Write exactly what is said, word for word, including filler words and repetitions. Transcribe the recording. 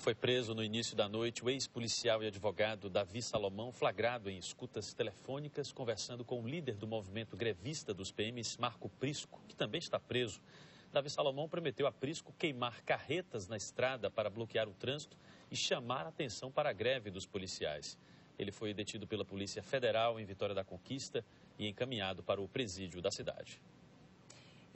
Foi preso no início da noite o ex-policial e advogado Davi Salomão, flagrado em escutas telefônicas, conversando com o líder do movimento grevista dos P Ms, Marco Prisco, que também está preso. Davi Salomão prometeu a Prisco queimar carretas na estrada para bloquear o trânsito e chamar a atenção para a greve dos policiais. Ele foi detido pela Polícia Federal em Vitória da Conquista e encaminhado para o presídio da cidade.